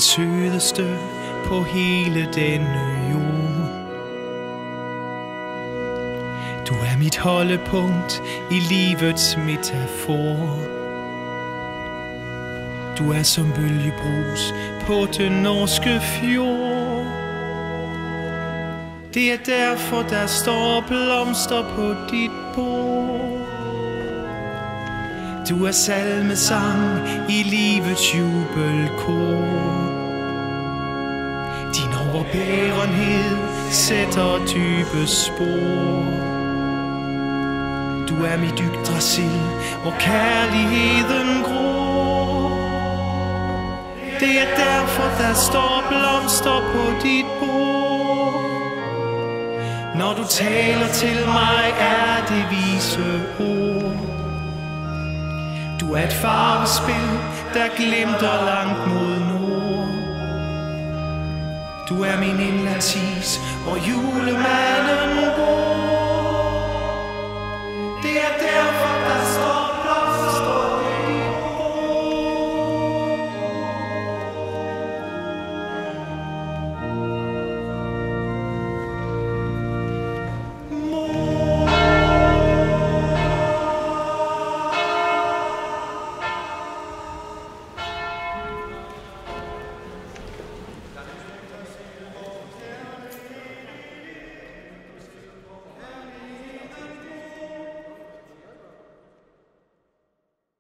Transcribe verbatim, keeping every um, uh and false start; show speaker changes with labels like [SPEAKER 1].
[SPEAKER 1] sødeste på hele denne jord. Du er mit holdepunkt i livets metafor. Du er som bølgebrus på den norske fjord. Det er derfor, der står blomster på dit bord. Du er salmesang i livets jubelkor. Din overbærenhed sætter dybe spor. Du er mit Yggdrasil, hvor kærligheden gror. Det er derfor, der står blomster på dit bord. Når du taler til mig, er det vise ord. Du er et farvespil, der glimter langt mod nord. Du er min indlandsis, hvor julemanden